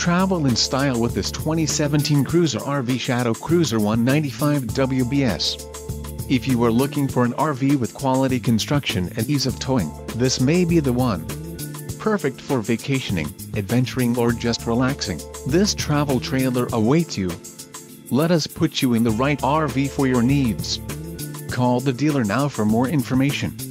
Travel in style with this 2017 Cruiser RV Shadow Cruiser 195 WBS. If you are looking for an RV with quality construction and ease of towing, this may be the one. Perfect for vacationing, adventuring or just relaxing, this travel trailer awaits you. Let us put you in the right RV for your needs. Call the dealer now for more information.